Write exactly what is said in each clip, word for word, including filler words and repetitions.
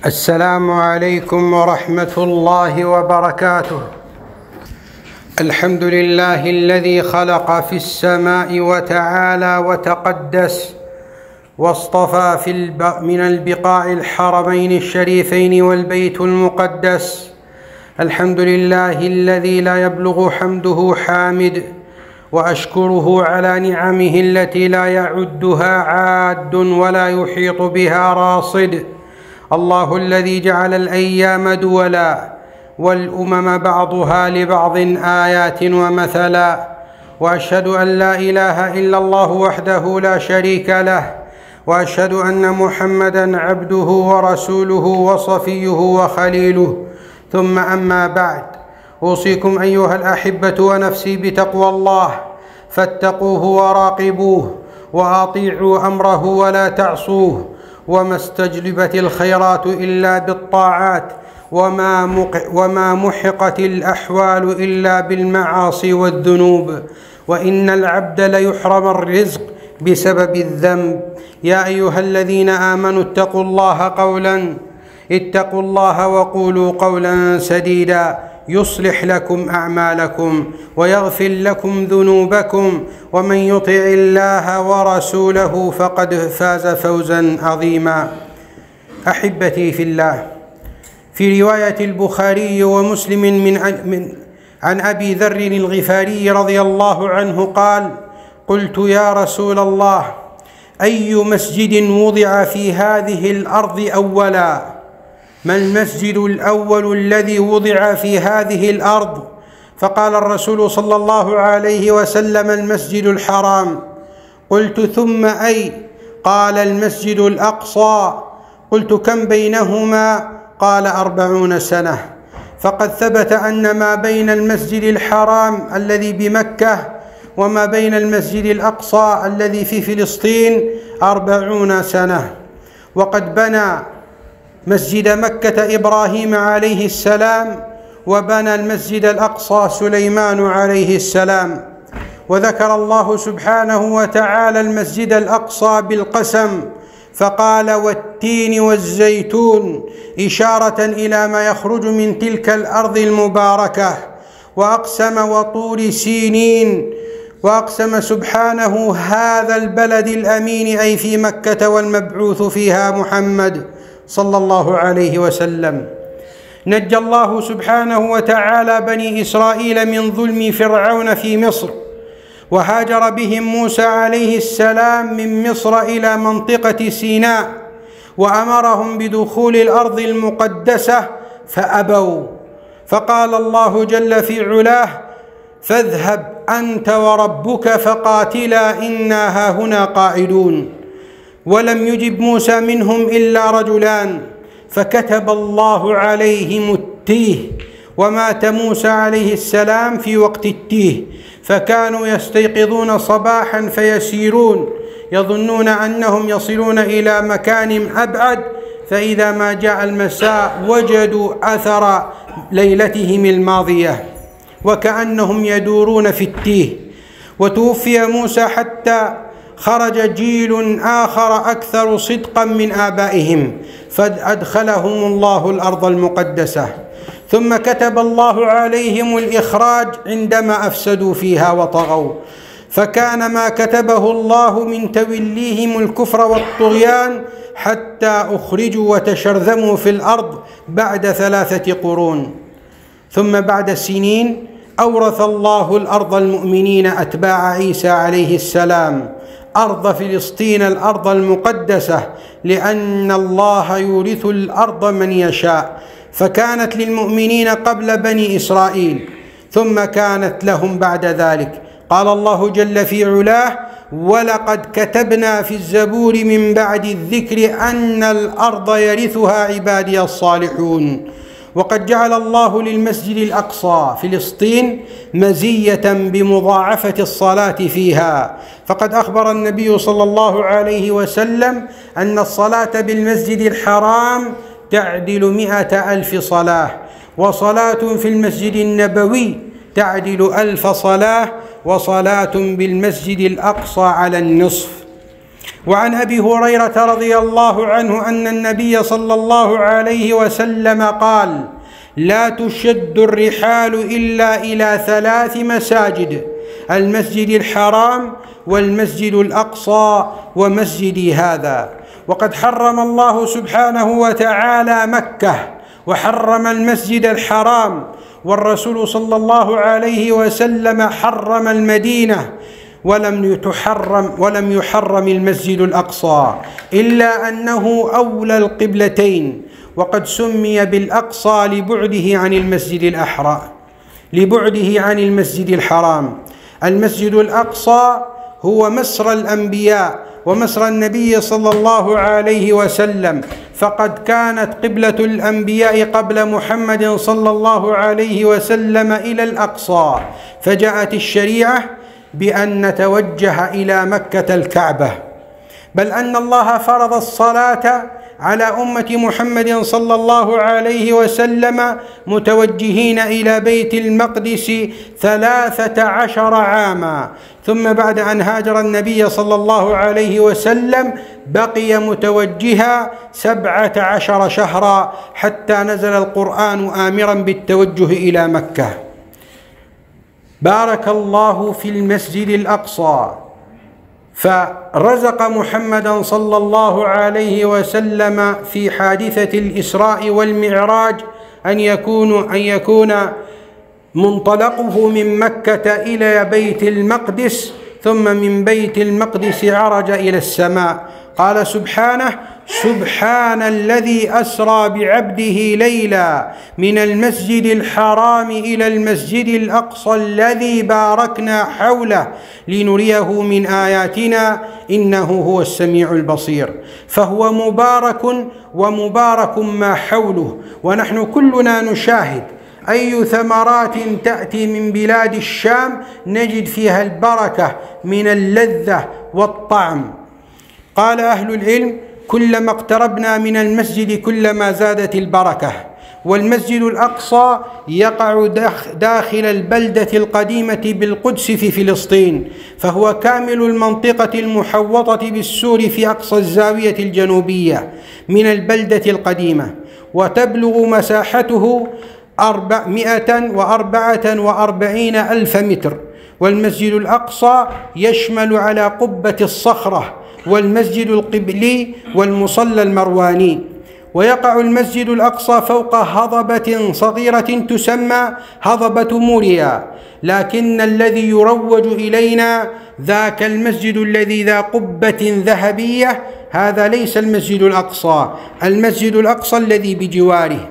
السلام عليكم ورحمة الله وبركاته. الحمد لله الذي خلق في السماء وتعالى وتقدس، واصطفى في الب... من البقاع الحرمين الشريفين والبيت المقدس. الحمد لله الذي لا يبلغ حمده حامد، وأشكره على نعمه التي لا يعدها عاد ولا يحيط بها راصد. الله الذي جعل الأيام دولا والأمم بعضها لبعض آيات ومثلا، وأشهد أن لا إله إلا الله وحده لا شريك له، وأشهد أن محمدًا عبده ورسوله وصفيه وخليله. ثم أما بعد، أوصيكم أيها الأحبة ونفسي بتقوى الله، فاتقوه وراقبوه وأطيعوا أمره ولا تعصوه، وما استجلبت الخيرات إلا بالطاعات، وما, وما محقت الأحوال إلا بالمعاصي والذنوب، وإن العبد ليحرم الرزق بسبب الذنب. يا أيها الذين آمنوا اتقوا الله قولا اتقوا الله وقولوا قولا سديدا يصلح لكم أعمالكم ويغفر لكم ذنوبكم، ومن يطع الله ورسوله فقد فاز فوزا عظيما. أحبتي في الله، في رواية البخاري ومسلم من من عن أبي ذر الغفاري رضي الله عنه قال: قلت يا رسول الله، أي مسجد وضع في هذه الأرض أولا؟ ما المسجد الأول الذي وضع في هذه الأرض؟ فقال الرسول صلى الله عليه وسلم: المسجد الحرام. قلت: ثم أي؟ قال: المسجد الأقصى. قلت: كم بينهما؟ قال: أربعون سنة. فقد ثبت أن ما بين المسجد الحرام الذي بمكة وما بين المسجد الأقصى الذي في فلسطين أربعون سنة. وقد بنى مسجد مكة إبراهيم عليه السلام، وبنى المسجد الأقصى سليمان عليه السلام. وذكر الله سبحانه وتعالى المسجد الأقصى بالقسم، فقال: والتين والزيتون، إشارة إلى ما يخرج من تلك الأرض المباركة. وأقسم: وطور سينين. وأقسم سبحانه: هذا البلد الأمين، أي في مكة والمبعوث فيها محمد صلى الله عليه وسلم. نجى الله سبحانه وتعالى بني إسرائيل من ظلم فرعون في مصر، وهاجر بهم موسى عليه السلام من مصر إلى منطقة سيناء، وأمرهم بدخول الأرض المقدسة فأبوا، فقال الله جل في علاه: فاذهب أنت وربك فقاتلا إنا هاهنا قاعدون. ولم يجب موسى منهم إلا رجلان، فكتب الله عليهم التيه، ومات موسى عليه السلام في وقت التيه، فكانوا يستيقظون صباحا فيسيرون يظنون أنهم يصلون إلى مكان أبعد، فإذا ما جاء المساء وجدوا أثر ليلتهم الماضية، وكأنهم يدورون في التيه. وتوفي موسى حتى خرج جيل آخر أكثر صدقا من آبائهم، فأدخلهم الله الأرض المقدسة. ثم كتب الله عليهم الإخراج عندما أفسدوا فيها وطغوا، فكان ما كتبه الله من توليهم الكفر والطغيان حتى أخرجوا وتشرذموا في الأرض بعد ثلاثة قرون. ثم بعد سنين أورث الله الأرض المؤمنين أتباع عيسى عليه السلام، أرض فلسطين الأرض المقدسة، لأن الله يورث الأرض من يشاء، فكانت للمؤمنين قبل بني إسرائيل، ثم كانت لهم بعد ذلك. قال الله جل في علاه: ولقد كتبنا في الزبور من بعد الذكر أن الأرض يرثها عبادي الصالحون. وقد جعل الله للمسجد الأقصى فلسطين مزية بمضاعفة الصلاة فيها، فقد أخبر النبي صلى الله عليه وسلم أن الصلاة بالمسجد الحرام تعدل مئة ألف صلاة، وصلاة في المسجد النبوي تعدل ألف صلاة، وصلاة بالمسجد الأقصى على النصف. وعن أبي هريرة رضي الله عنه أن النبي صلى الله عليه وسلم قال: لا تشد الرحال إلا إلى ثلاث مساجد: المسجد الحرام والمسجد الأقصى ومسجدي هذا. وقد حرم الله سبحانه وتعالى مكة وحرم المسجد الحرام، والرسول صلى الله عليه وسلم حرم المدينة، ولم يتحرم ولم يحرم المسجد الأقصى، إلا أنه أولى القبلتين، وقد سمي بالأقصى لبعده عن المسجد الأحرام لبعده عن المسجد الحرام. المسجد الأقصى هو مسرى الأنبياء ومسرى النبي صلى الله عليه وسلم، فقد كانت قبلة الأنبياء قبل محمد صلى الله عليه وسلم إلى الأقصى، فجاءت الشريعة بأن نتوجه إلى مكة الكعبة، بل أن الله فرض الصلاة على أمة محمد صلى الله عليه وسلم متوجهين إلى بيت المقدس ثلاثة عشر عاما، ثم بعد أن هاجر النبي صلى الله عليه وسلم بقي متوجها سبعة عشر شهرا، حتى نزل القرآن آمرا بالتوجه إلى مكة. بارك الله في المسجد الأقصى، فرزق محمدا صلى الله عليه وسلم في حادثة الإسراء والمعراج أن يكون أن يكون منطلقه من مكة إلى بيت المقدس، ثم من بيت المقدس عرج إلى السماء. قال سبحانه: سبحان الذي أسرى بعبده ليلا من المسجد الحرام إلى المسجد الأقصى الذي باركنا حوله لنريه من آياتنا إنه هو السميع البصير. فهو مبارك ومبارك ما حوله، ونحن كلنا نشاهد أي ثمرات تأتي من بلاد الشام نجد فيها البركة من اللذة والطعم. قال أهل العلم: كلما اقتربنا من المسجد كلما زادت البركة. والمسجد الأقصى يقع داخل البلدة القديمة بالقدس في فلسطين، فهو كامل المنطقة المحوطة بالسور في أقصى الزاوية الجنوبية من البلدة القديمة، وتبلغ مساحته أربعمائة وأربعة وأربعين ألف متر. والمسجد الأقصى يشمل على قبة الصخرة والمسجد القبلي والمصلى المرواني. ويقع المسجد الأقصى فوق هضبة صغيرة تسمى هضبة موريا، لكن الذي يروج إلينا ذاك المسجد الذي ذا قبة ذهبية، هذا ليس المسجد الأقصى، المسجد الأقصى الذي بجواره.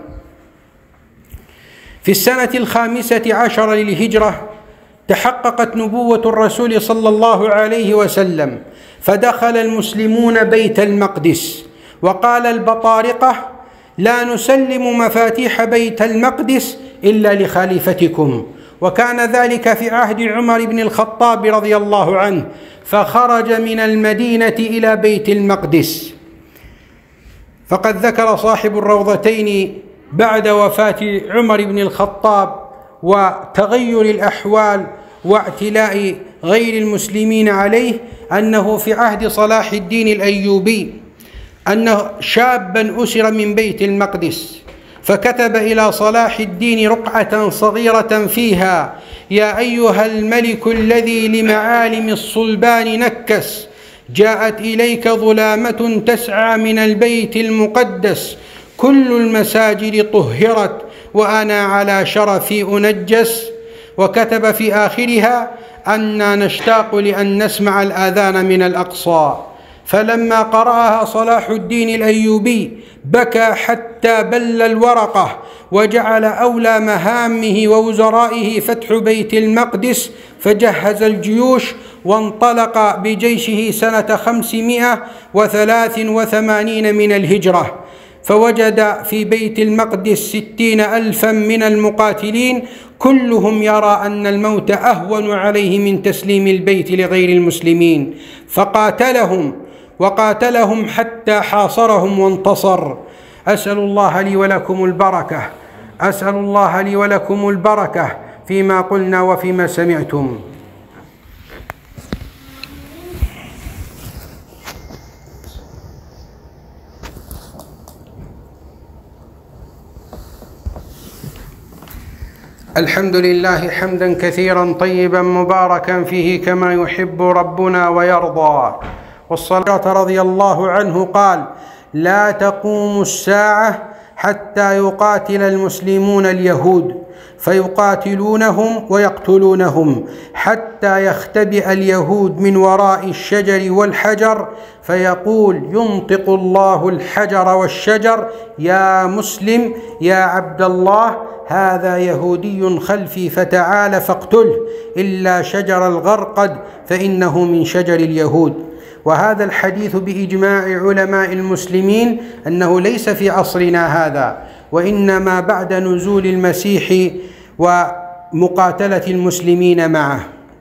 في السنة الخامسة عشر للهجرة تحققت نبوة الرسول صلى الله عليه وسلم، فدخل المسلمون بيت المقدس، وقال البطارقة: لا نسلم مفاتيح بيت المقدس إلا لخليفتكم. وكان ذلك في عهد عمر بن الخطاب رضي الله عنه، فخرج من المدينة إلى بيت المقدس. فقد ذكر صاحب الروضتين بعد وفاة عمر بن الخطاب وتغير الأحوال واعتلاء غير المسلمين عليه أنه في عهد صلاح الدين الأيوبي أنه شابا أسر من بيت المقدس، فكتب إلى صلاح الدين رقعة صغيرة فيها: يا أيها الملك الذي لمعالم الصلبان نكس، جاءت إليك ظلامة تسعى من البيت المقدس، كل المساجد طهرت وأنا على شرفي أنجس. وكتب في آخرها: أنا نشتاق لأن نسمع الآذان من الأقصى. فلما قرأها صلاح الدين الأيوبي بكى حتى بل الورقة، وجعل أولى مهامه ووزرائه فتح بيت المقدس، فجهز الجيوش وانطلق بجيشه سنة خمسمائة وثلاث وثمانين من الهجرة، فوجد في بيت المقدس ستين ألفا من المقاتلين، كلهم يرى أن الموت أهون عليه من تسليم البيت لغير المسلمين، فقاتلهم وقاتلهم حتى حاصرهم وانتصر. أسأل الله لي ولكم البركة أسأل الله لي ولكم البركة فيما قلنا وفيما سمعتم. الحمد لله حمدا كثيرا طيبا مباركا فيه كما يحب ربنا ويرضى. والصلاة رضي الله عنه قال: لا تقوم الساعة حتى يقاتل المسلمون اليهود فيقاتلونهم ويقتلونهم، حتى يختبئ اليهود من وراء الشجر والحجر، فيقول ينطق الله الحجر والشجر: يا مسلم يا عبد الله، هذا يهودي خلفي فتعال فاقتله، إلا شجر الغرقد فإنه من شجر اليهود. وهذا الحديث بإجماع علماء المسلمين أنه ليس في عصرنا هذا، وإنما بعد نزول المسيح ومقاتلة المسلمين معه.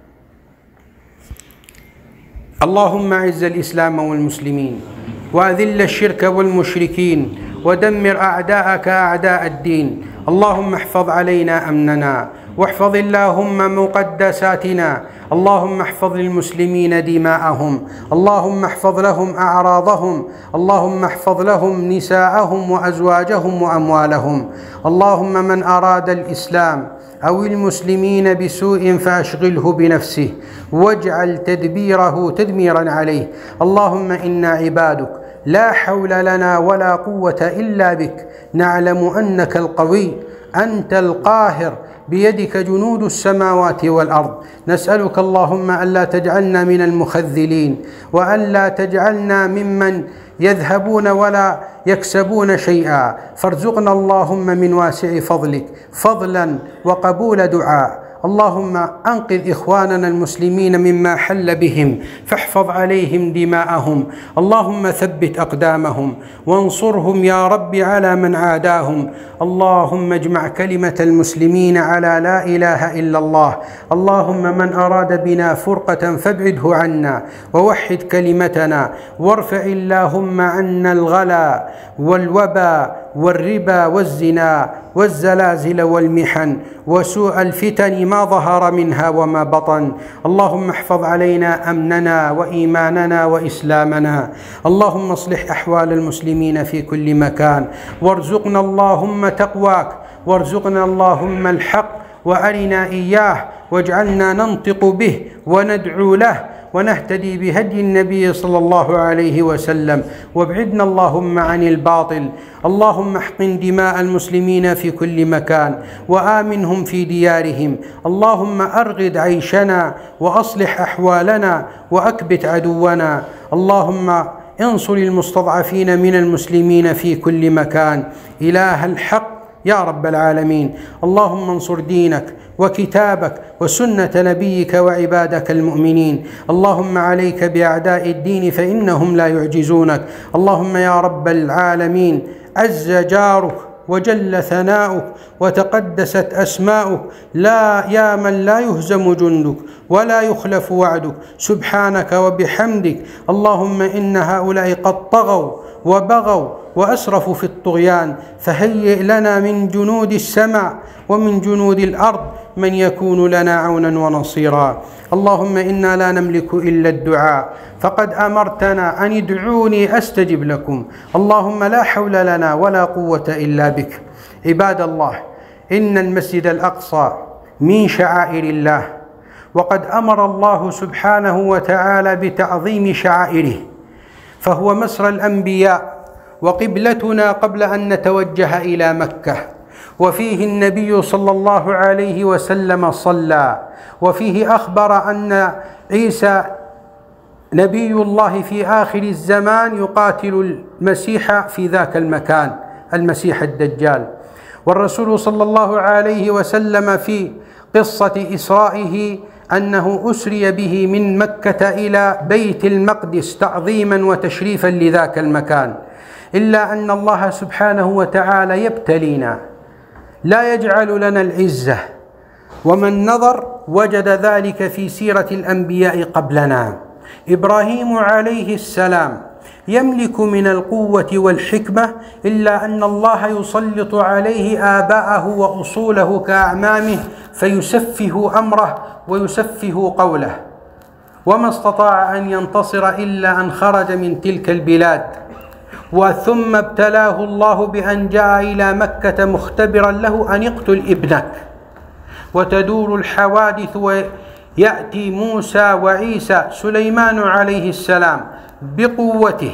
اللهم أعز الإسلام والمسلمين، وأذل الشرك والمشركين، ودمر أعداءك أعداء الدين. اللهم احفظ علينا أمننا، واحفظ اللهم مقدساتنا. اللهم احفظ للمسلمين دماءهم، اللهم احفظ لهم أعراضهم، اللهم احفظ لهم نساءهم وأزواجهم وأموالهم. اللهم من أراد الإسلام أو المسلمين بسوء فأشغله بنفسه، واجعل تدبيره تدميرا عليه. اللهم إنا عبادك، لا حول لنا ولا قوة إلا بك، نعلم أنك القوي، أنت القاهر، بيدك جنود السماوات والأرض. نسألك اللهم ألا تجعلنا من المخذلين، وألا تجعلنا ممن يذهبون ولا يكسبون شيئا، فارزقنا اللهم من واسع فضلك فضلا وقبول دعاء. اللهم أنقذ إخواننا المسلمين مما حل بهم، فاحفظ عليهم دماءهم. اللهم ثبت أقدامهم، وانصرهم يا رب على من عاداهم. اللهم اجمع كلمة المسلمين على لا إله إلا الله. اللهم من أراد بنا فرقة فابعده عنا، ووحد كلمتنا، وارفع اللهم عنا الغلا والوبا والربا والزنا والزلازل والمحن وسوء الفتن ما ظهر منها وما بطن. اللهم احفظ علينا أمننا وإيماننا وإسلامنا. اللهم اصلح أحوال المسلمين في كل مكان، وارزقنا اللهم تقواك، وارزقنا اللهم الحق وأرنا إياه، واجعلنا ننطق به وندعو له ونهتدي بهدي النبي صلى الله عليه وسلم، وابعدنا اللهم عن الباطل. اللهم احقن دماء المسلمين في كل مكان، وآمنهم في ديارهم. اللهم أرغد عيشنا، وأصلح أحوالنا، وأكبت عدونا. اللهم انصر المستضعفين من المسلمين في كل مكان، إله الحق يا رب العالمين. اللهم انصر دينك وكتابك وسنة نبيك وعبادك المؤمنين. اللهم عليك بأعداء الدين فإنهم لا يعجزونك. اللهم يا رب العالمين، عز جارك وجل ثناؤك وتقدست أسماؤك، لا يا من لا يهزم جندك ولا يخلف وعدك، سبحانك وبحمدك. اللهم إن هؤلاء قد طغوا وبغوا وأسرفوا في الطغيان، فهيئ لنا من جنود السماء ومن جنود الأرض من يكون لنا عونا ونصيرا. اللهم إنا لا نملك إلا الدعاء، فقد أمرتنا أن ادعوني أستجب لكم. اللهم لا حول لنا ولا قوة إلا بك. عباد الله، إن المسجد الأقصى من شعائر الله، وقد أمر الله سبحانه وتعالى بتعظيم شعائره، فهو مسرى الأنبياء وقبلتنا قبل أن نتوجه إلى مكة، وفيه النبي صلى الله عليه وسلم صلى، وفيه أخبر أن عيسى نبي الله في آخر الزمان يقاتل المسيح في ذاك المكان، المسيح الدجال. والرسول صلى الله عليه وسلم في قصة إسرائه أنه أسري به من مكة إلى بيت المقدس تعظيما وتشريفا لذاك المكان. إلا أن الله سبحانه وتعالى يبتلينا، لا يجعل لنا العزة، ومن نظر وجد ذلك في سيرة الأنبياء قبلنا. إبراهيم عليه السلام يملك من القوة والحكمة، إلا أن الله يسلط عليه آباءه وأصوله كأعمامه فيسفه أمره ويسفه قوله، وما استطاع أن ينتصر إلا أن خرج من تلك البلاد. وثم ابتلاه الله بأن جاء إلى مكة مختبرا له أن يقتل ابنك، وتدور الحوادث ويأتي موسى وعيسى سليمان عليه السلام بقوته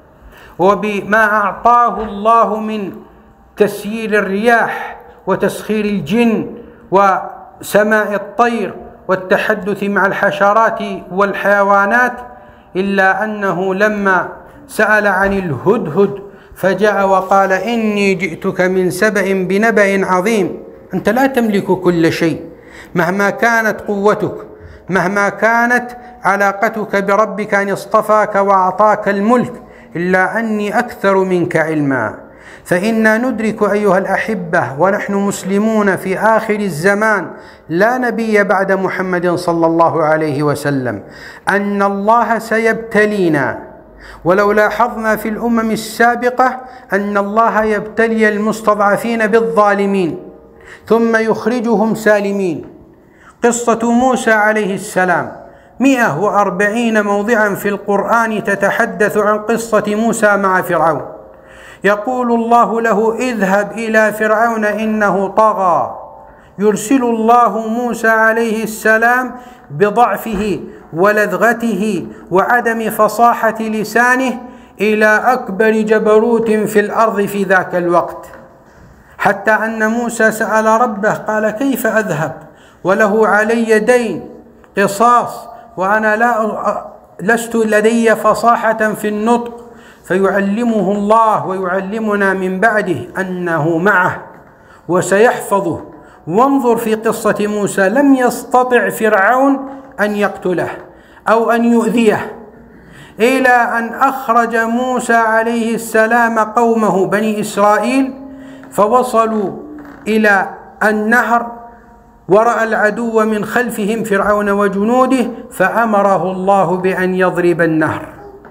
وبما أعطاه الله من تسيير الرياح وتسخير الجن وسماء الطير والتحدث مع الحشرات والحيوانات، إلا أنه لما سأل عن الهدهد فجاء وقال: إني جئتك من سبأ بنبأ عظيم. أنت لا تملك كل شيء، مهما كانت قوتك، مهما كانت علاقتك بربك أن اصطفاك وأعطاك الملك، إلا أني أكثر منك علما. فإنا ندرك أيها الأحبة ونحن مسلمون في آخر الزمان لا نبي بعد محمد صلى الله عليه وسلم أن الله سيبتلينا، ولو لاحظنا في الأمم السابقة أن الله يبتلي المستضعفين بالظالمين ثم يخرجهم سالمين. قصة موسى عليه السلام مئة وأربعين موضعا في القرآن تتحدث عن قصة موسى مع فرعون. يقول الله له: اذهب إلى فرعون إنه طغى. يرسل الله موسى عليه السلام بضعفه ولذغته وعدم فصاحة لسانه إلى أكبر جبروت في الأرض في ذاك الوقت، حتى أن موسى سأل ربه قال: كيف أذهب وله علي دين قصاص وأنا لا لست لدي فصاحة في النطق؟ فيعلمه الله ويعلمنا من بعده أنه معه وسيحفظه. وانظر في قصة موسى، لم يستطع فرعون أن يقتله أو أن يؤذيه، إلى أن أخرج موسى عليه السلام قومه بني إسرائيل فوصلوا إلى النهر ورأى العدو من خلفهم فرعون وجنوده، فأمره الله بأن يضرب النهر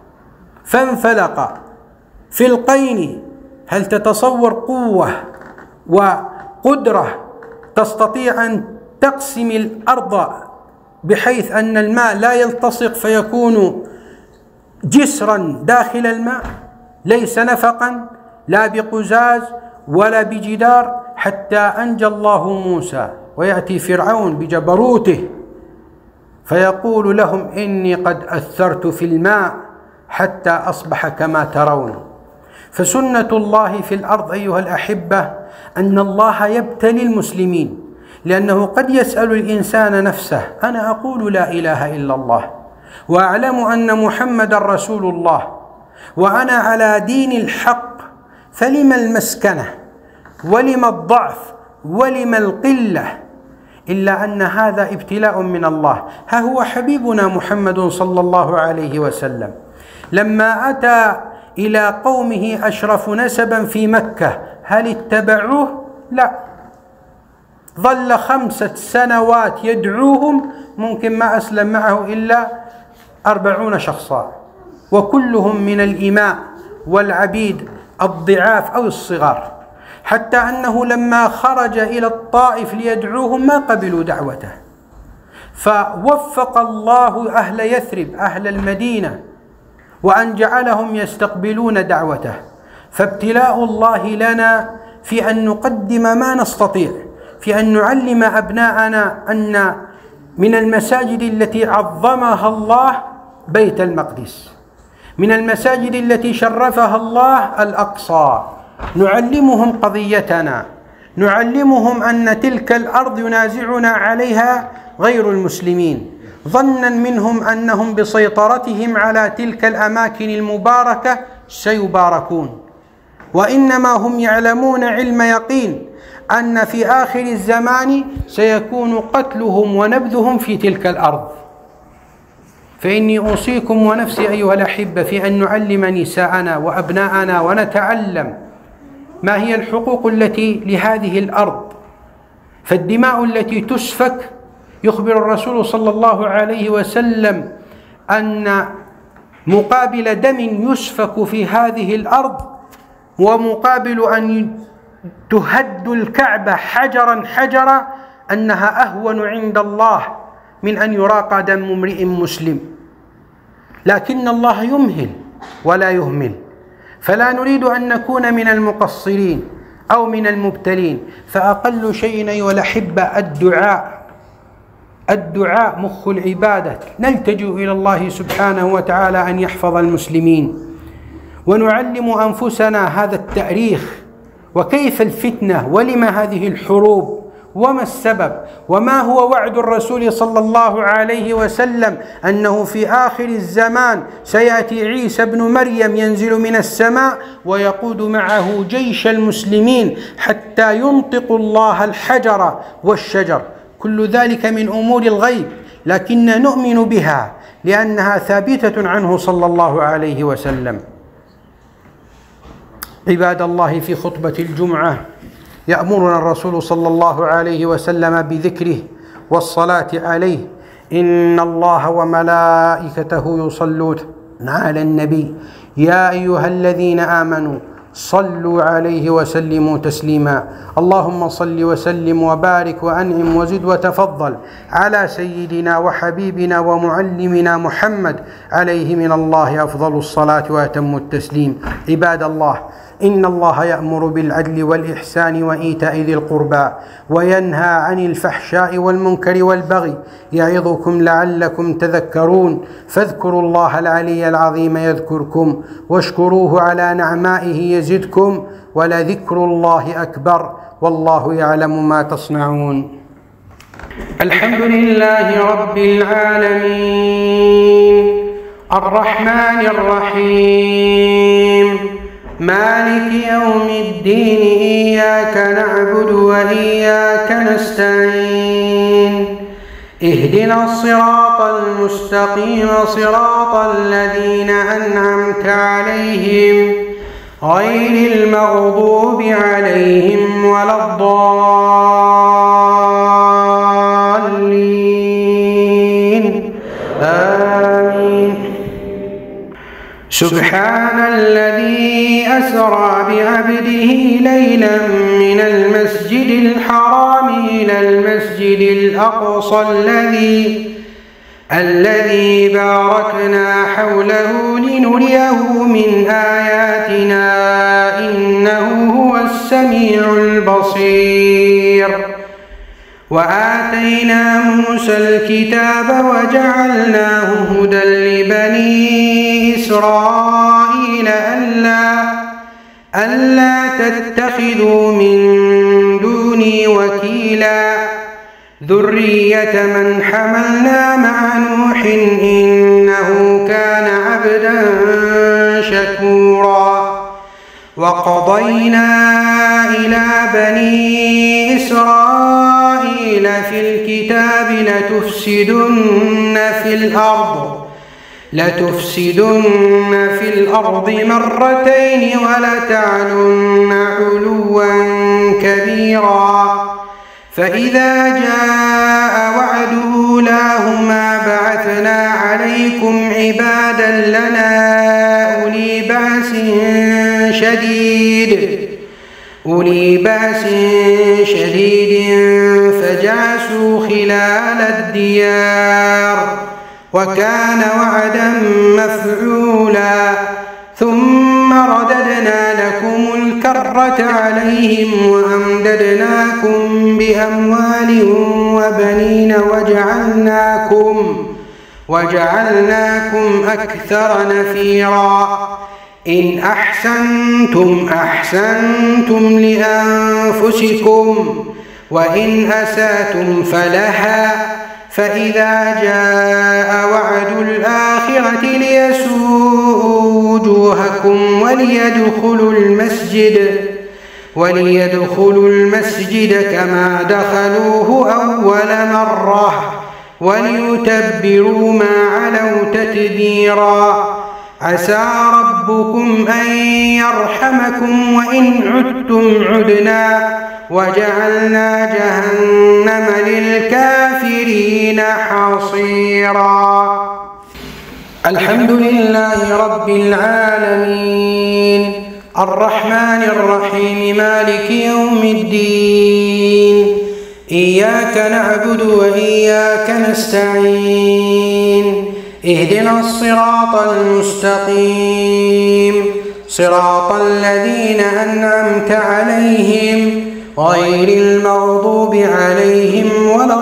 فانفلق فلقين. هل تتصور قوة وقدرة تستطيع أن تقسم الأرض بحيث أن الماء لا يلتصق فيكون جسرا داخل الماء، ليس نفقا لا بقزاز ولا بجدار، حتى أنجى الله موسى. ويأتي فرعون بجبروته فيقول لهم: إني قد أثرت في الماء حتى أصبح كما ترون. فسنة الله في الأرض أيها الأحبة أن الله يبتلي المسلمين، لأنه قد يسأل الإنسان نفسه: أنا أقول لا إله إلا الله وأعلم أن محمد رسول الله وأنا على دين الحق، فلم المسكنة ولم الضعف ولم القلة؟ إلا أن هذا ابتلاء من الله. ها هو حبيبنا محمد صلى الله عليه وسلم لما أتى إلى قومه أشرف نسبا في مكة، هل اتبعوه؟ لا، ظل خمسة سنوات يدعوهم، ممكن ما أسلم معه إلا أربعون شخصا، وكلهم من الإماء والعبيد الضعاف أو الصغار، حتى أنه لما خرج إلى الطائف ليدعوهم ما قبلوا دعوته. فوفق الله أهل يثرب أهل المدينة وأن جعلهم يستقبلون دعوته. فابتلاء الله لنا في أن نقدم ما نستطيع، في أن نعلم أبناءنا أن من المساجد التي عظمها الله بيت المقدس، من المساجد التي شرفها الله الأقصى. نعلمهم قضيتنا، نعلمهم أن تلك الأرض ينازعنا عليها غير المسلمين، ظنا منهم أنهم بسيطرتهم على تلك الأماكن المباركة سيباركون، وإنما هم يعلمون علم يقين أن في آخر الزمان سيكون قتلهم ونبذهم في تلك الأرض. فإني أوصيكم ونفسي أيها الأحبة في أن نعلم نساءنا وأبناءنا ونتعلم ما هي الحقوق التي لهذه الأرض. فالدماء التي تسفك، يخبر الرسول صلى الله عليه وسلم أن مقابل دم يسفك في هذه الأرض ومقابل أن تهد الكعبة حجرا حجرا أنها أهون عند الله من أن يراق دم امرئ مسلم. لكن الله يمهل ولا يهمل، فلا نريد أن نكون من المقصرين أو من المبتلين. فأقل شيء أيها الأحبة الدعاء، الدعاء مخ العبادة. نلتجئ إلى الله سبحانه وتعالى أن يحفظ المسلمين، ونعلم أنفسنا هذا التاريخ وكيف الفتنة ولما هذه الحروب وما السبب، وما هو وعد الرسول صلى الله عليه وسلم أنه في آخر الزمان سيأتي عيسى بن مريم ينزل من السماء ويقود معه جيش المسلمين حتى ينطق الله الحجر والشجر. كل ذلك من أمور الغيب، لكننا نؤمن بها لأنها ثابتة عنه صلى الله عليه وسلم. عباد الله، في خطبة الجمعة يأمرنا الرسول صلى الله عليه وسلم بذكره والصلاة عليه. إن الله وملائكته يصلون على النبي يا أيها الذين آمنوا صلوا عليه وسلموا تسليما. اللهم صل وسلم وبارك وأنعم وزد وتفضل على سيدنا وحبيبنا ومعلمنا محمد، عليه من الله أفضل الصلاة وأتم التسليم. عباد الله، إن الله يأمر بالعدل والإحسان وإيتاء ذي القربى وينهى عن الفحشاء والمنكر والبغي يعظكم لعلكم تذكرون. فاذكروا الله العلي العظيم يذكركم، واشكروه على نعمائه يزدكم، ولذكر الله أكبر، والله يعلم ما تصنعون. الحمد لله رب العالمين، الرحمن الرحيم، مالك يوم الدين، إياك نعبد وإياك نستعين، اهدنا الصراط المستقيم، صراط الذين أنعمت عليهم غير المغضوب عليهم ولا الضالين، آمين. سبحان الذي أسرى بعبده ليلا من المسجد الحرام إلى المسجد الأقصى الذي الذي باركنا حوله لنريه من آياتنا، إنه هو السميع البصير. وآتينا موسى الكتاب وجعلناه هدى لبني إسرائيل ألا ألا تتخذوا من دوني وكيلا، ذرية من حملنا مع نوح إنه كان عبدا شكورا. وقضينا إلى بني إسرائيل في الكتاب لتفسدن في الأرض لتفسدن في الأرض مرتين ولتعلن علوا كبيرا. فإذا جاء وعد أولاهما بعثنا عليكم عبادا لنا أولي بأس شديد أولي بأس شديد فجاسوا خلال الديار، وكان وعدا مفعولا. ثم رددنا لكم الكرة عليهم وأمددناكم بأموال وبنين وجعلناكم وجعلناكم أكثر نفيرا. إن أحسنتم أحسنتم لأنفسكم، وإن أسأتم فلها. فإذا جاء وعد الآخرة ليسوءوا وجوهكم وليدخلوا المسجد وليدخلوا المسجد كما دخلوه أول مرة وليتبروا ما علوا تتبيرا. عسى ربكم أن يرحمكم وإن عدتم عدنا، وجعلنا جهنم للكافرين حصيرا. الحمد لله رب العالمين، الرحمن الرحيم، مالك يوم الدين، إياك نعبد وإياك نستعين، اهدنا الصراط المستقيم، صراط الذين أنعمت عليهم غير المغضوب عليهم ولا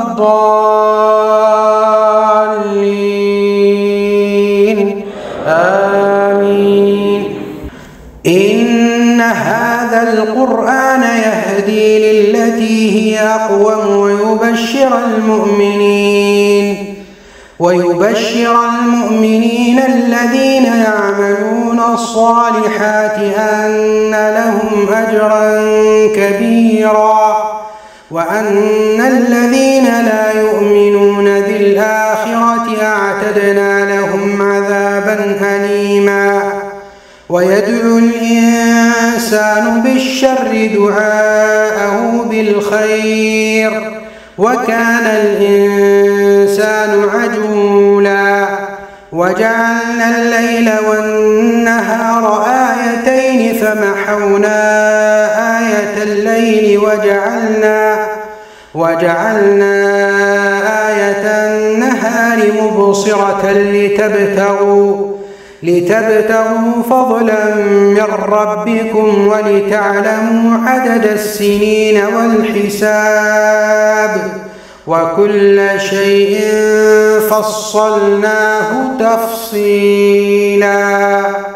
الضالين آمين. إن هذا القرآن يهدي للتي هي أقوم ويبشر المؤمنين ويبشر المؤمنين الذين يعملون الصالحات أن لهم أجرا كبيرا وأن الذين لا يؤمنون بالآخرة أعتدنا لهم عذابا أليما. ويدعو الإنسان بالشر دعاءه بالخير وكان الإنسان عجولا. وجعلنا الليل والنهار آيتين فمحونا آية الليل وجعلنا وجعلنا آية النهار مبصرة لتبتغوا لتبتغوا فضلا من ربكم ولتعلموا عدد السنين والحساب وكل شيء فصلناه تفصيلا.